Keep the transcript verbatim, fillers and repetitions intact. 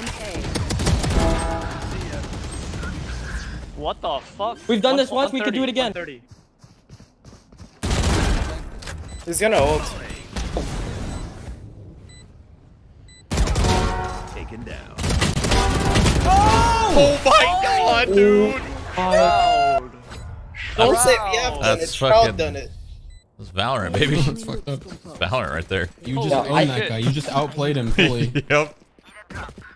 What the fuck? We've done this once, we could do it again. He's gonna ult. Taken down. Oh, oh my oh. god, dude! Shroud. Don't say we have done That's it. Shroud fucking- done it. It's Valorant, baby. It's fucked up. It's Valorant right there. You just Oh, owned that guy. You just outplayed him fully. Yep.